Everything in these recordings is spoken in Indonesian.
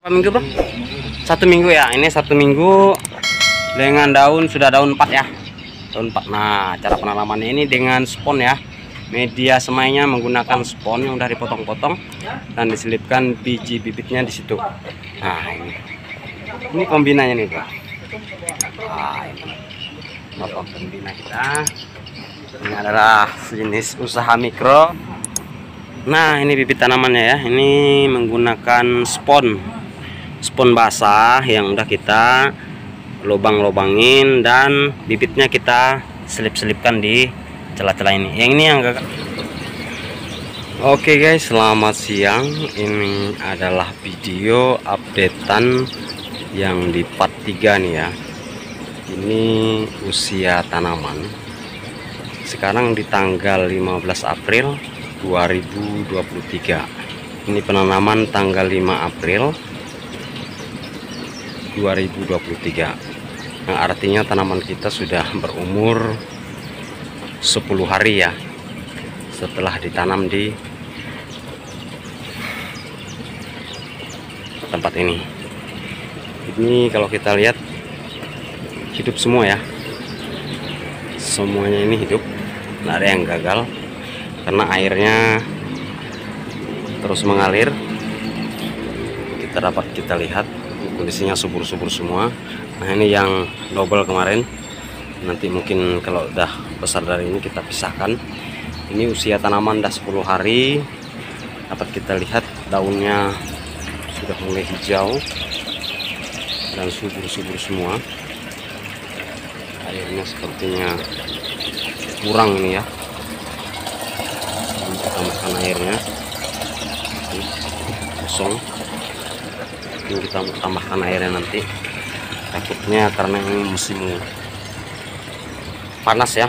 Berapa minggu bro? 1 minggu ya. Ini 1 minggu dengan daun, sudah daun 4 ya, daun 4. Nah, cara penanamannya ini dengan spon ya, media semainya menggunakan spon yang udah dipotong-potong dan diselipkan biji bibitnya di situ. Nah, ini pembinanya nih bro. Nah, ini bapak pembina kita. Ini adalah jenis usaha mikro. Nah, ini bibit tanamannya ya. Ini menggunakan spon basah yang udah kita lubang-lubangin dan bibitnya kita selip-selipkan di celah-celah ini. Yang ini yang gak... Oke guys, selamat siang. Ini adalah video updatean yang di part 3 nih ya. Ini usia tanaman. Sekarang di tanggal 15 April 2023. Ini penanaman tanggal 5 April 2023. Yang artinya tanaman kita sudah berumur 10 hari ya setelah ditanam di tempat ini. Ini kalau kita lihat hidup semua ya, semuanya ini hidup, nggak ada yang gagal karena airnya terus mengalir. Kita lihat kondisinya subur-subur semua. Nah, ini yang double kemarin, nanti mungkin kalau udah besar dari ini kita pisahkan. Ini usia tanaman udah 10 hari. Dapat kita lihat daunnya sudah mulai hijau dan subur-subur semua. Airnya sepertinya kurang ini ya, kita tambahkan airnya. Kosong, mungkin kita tambahkan airnya nanti, takutnya karena ini musim panas ya.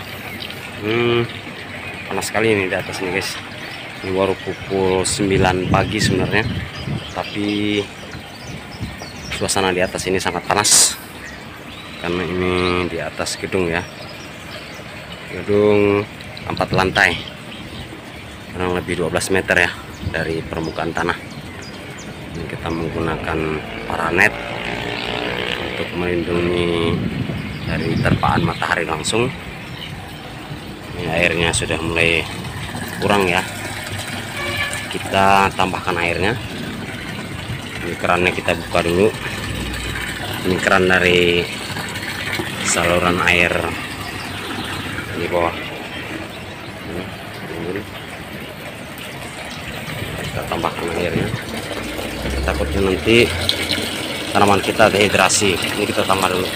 Panas sekali ini di atas nih guys. Ini baru pukul 9 pagi sebenarnya, tapi suasana di atas ini sangat panas karena ini di atas gedung ya, gedung 4 lantai, kurang lebih 12 meter ya dari permukaan tanah. Ini kita menggunakan paranet untuk melindungi dari terpaan matahari langsung. Ini airnya sudah mulai kurang ya, kita tambahkan airnya. Ini kerannya kita buka dulu. Ini keran dari saluran air di bawah. Kita tambahkan airnya, takutnya nanti tanaman kita dehidrasi. Ini kita tambah dulu.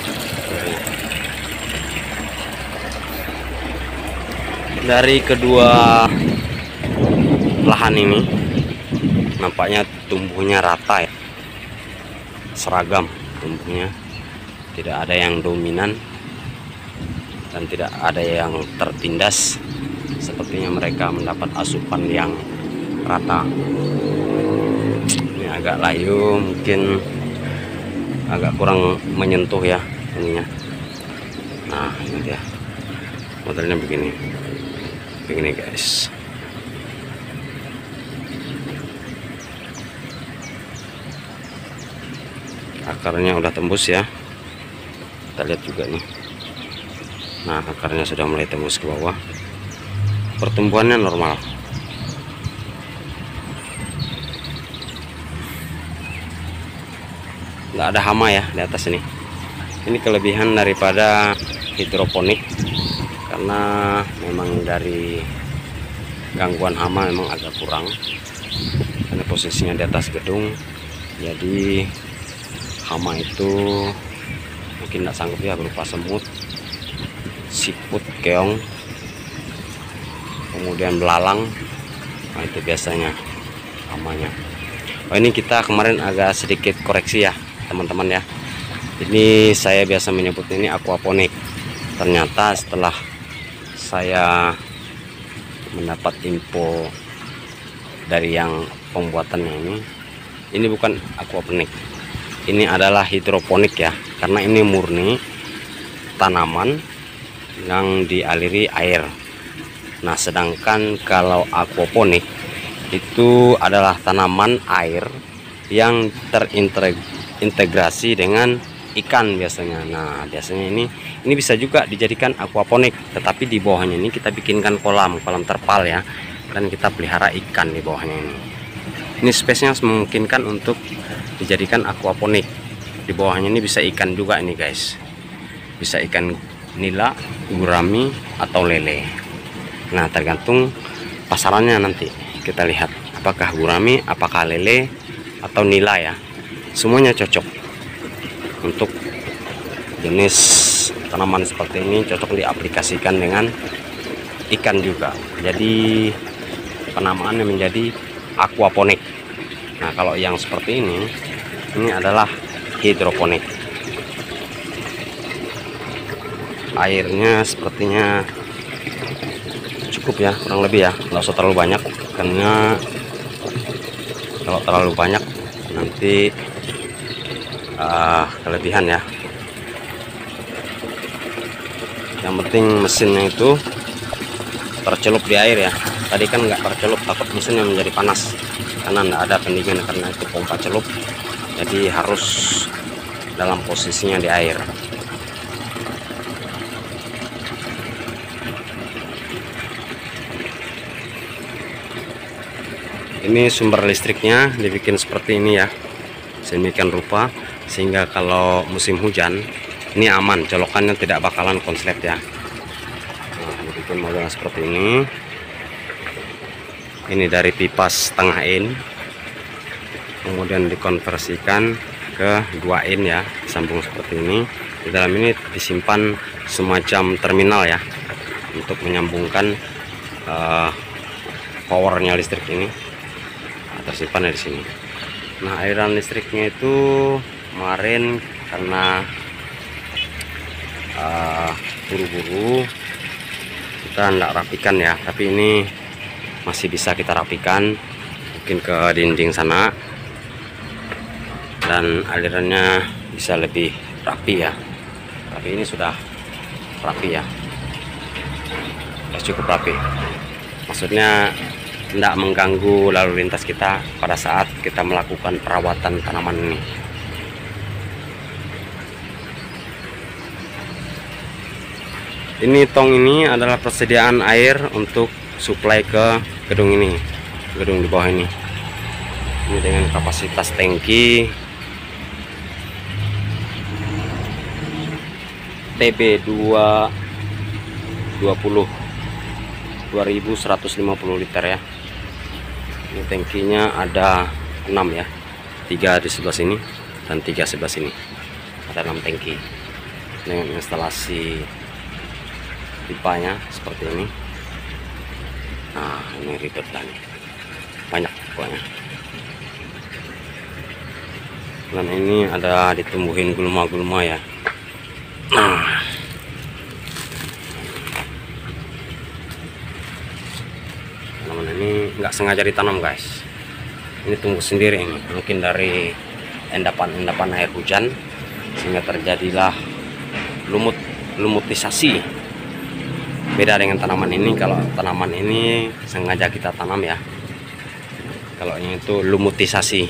Dari kedua lahan ini nampaknya tumbuhnya rata ya, seragam tumbuhnya, tidak ada yang dominan dan tidak ada yang tertindas. Sepertinya mereka mendapat asupan yang rata. Ini agak layu, mungkin agak kurang menyentuh ya ininya. Nah, ini dia modelnya begini guys. Akarnya udah tembus ya, kita lihat juga nih. Nah, akarnya sudah mulai tembus ke bawah, pertumbuhannya normal. Nggak ada hama ya di atas ini. Ini kelebihan daripada hidroponik, karena memang dari gangguan hama memang agak kurang karena posisinya di atas gedung, jadi hama itu mungkin tidak sanggup ya, berupa semut, siput, keong, kemudian belalang. Nah, itu biasanya hamanya. Oh, ini kita kemarin agak sedikit koreksi ya teman-teman ya. Ini saya biasa menyebut ini aquaponik. Ternyata setelah saya mendapat info dari yang pembuatannya, ini bukan aquaponik, ini adalah hidroponik ya, karena ini murni tanaman yang dialiri air. Nah, sedangkan kalau aquaponik itu adalah tanaman air yang terintegrasi dengan ikan biasanya. Nah, biasanya ini bisa juga dijadikan aquaponik, tetapi di bawahnya ini kita bikinkan kolam terpal ya, dan kita pelihara ikan di bawahnya ini. Ini space-nya memungkinkan untuk dijadikan aquaponik. Di bawahnya ini bisa ikan juga ini guys, bisa ikan nila, gurami, atau lele. Nah, tergantung pasarannya nanti kita lihat apakah gurami, apakah lele, atau nila ya. Semuanya cocok untuk jenis tanaman seperti ini, cocok diaplikasikan dengan ikan juga. Jadi penamaannya menjadi aquaponik. Nah, kalau yang seperti ini adalah hidroponik. Airnya sepertinya cukup ya, kurang lebih ya, nggak usah terlalu banyak, karena kalau terlalu banyak nanti kelebihan ya. Yang penting mesinnya itu tercelup di air ya. Tadi kan nggak tercelup, takut mesinnya menjadi panas karena nggak ada pendingin, karena itu pompa celup, jadi harus dalam posisinya di air. Ini sumber listriknya dibikin seperti ini ya, sedemikian rupa sehingga kalau musim hujan ini aman, colokannya tidak bakalan konslet ya. Nah, dibikin modelnya seperti ini. Ini dari pipa setengah in, kemudian dikonversikan ke 2 in ya, sambung seperti ini. Di dalam ini disimpan semacam terminal ya, untuk menyambungkan powernya listrik ini. Tersimpan di sini. Nah, aliran listriknya itu kemarin karena buru-buru kita tidak rapikan ya, tapi ini masih bisa kita rapikan, mungkin ke dinding sana, dan alirannya bisa lebih rapi ya. Tapi ini sudah rapi ya, sudah cukup rapi, maksudnya tidak mengganggu lalu lintas kita pada saat kita melakukan perawatan tanaman ini. Ini tong ini adalah persediaan air untuk suplai ke gedung ini, gedung di bawah ini. Ini dengan kapasitas tangki TB 2150 liter ya. Ini tangkinya ada 6 ya, 3 di sebelah sini dan 3 sebelah sini. Ada 6 tangki dengan instalasi pipanya seperti ini. Nah, ini ribet lah nih, banyak pokoknya. Dan ini ada ditumbuhin gulma-gulma ya. Nah, tanaman ini nggak sengaja ditanam guys, ini tumbuh sendiri ini, mungkin dari endapan air hujan sehingga terjadilah lumutisasi. Beda dengan tanaman ini. Kalau tanaman ini sengaja kita tanam ya, kalau ini itu lumutisasi.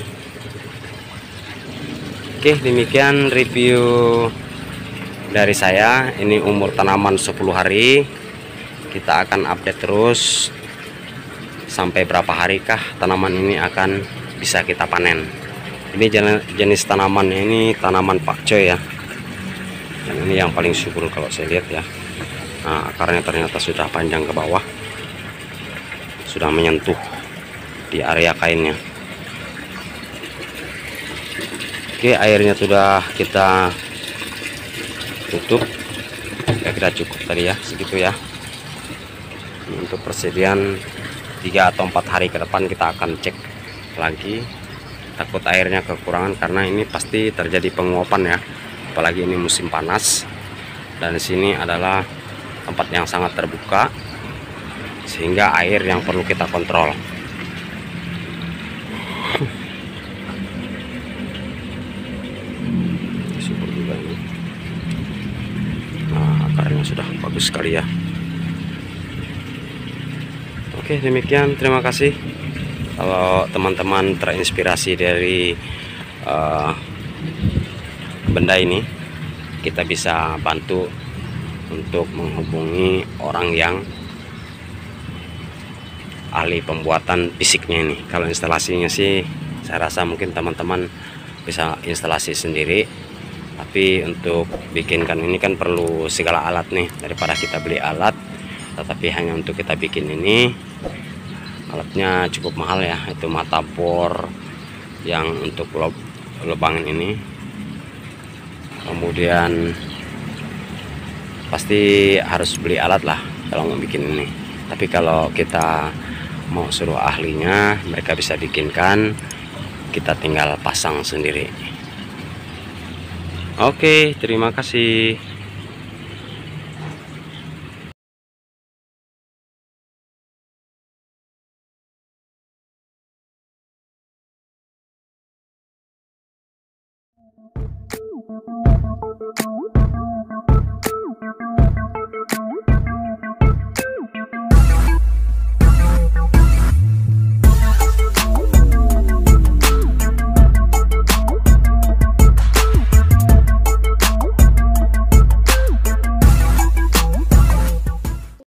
Oke, demikian review dari saya. Ini umur tanaman 10 hari. Kita akan update terus sampai berapa harikah tanaman ini akan bisa kita panen. Ini jenis tanaman ini tanaman pakcoy ya, dan ini yang paling subur kalau saya lihat ya. Nah, akarnya ternyata sudah panjang ke bawah, sudah menyentuh di area kainnya. Oke, airnya sudah kita tutup ya, kita cukup tadi ya, segitu ya. Untuk persediaan 3 atau 4 hari ke depan kita akan cek lagi, takut airnya kekurangan karena ini pasti terjadi penguapan ya, apalagi ini musim panas, dan di sini adalah tempat yang sangat terbuka sehingga air yang perlu kita kontrol. Subur juga ini. Nah, akarnya sudah bagus sekali ya. Oke, demikian, terima kasih. Kalau teman-teman terinspirasi dari eh, benda ini, kita bisa bantu untuk menghubungi orang yang ahli pembuatan fisiknya ini. Kalau instalasinya sih saya rasa mungkin teman-teman bisa instalasi sendiri, tapi untuk bikinkan ini kan perlu segala alat nih. Daripada kita beli alat tetapi hanya untuk kita bikin ini, alatnya cukup mahal ya. Itu mata bor yang untuk lubangin ini, kemudian pasti harus beli alat lah kalau mau bikin ini. Tapi kalau kita mau suruh ahlinya, mereka bisa bikinkan, kita tinggal pasang sendiri. Oke, terima kasih.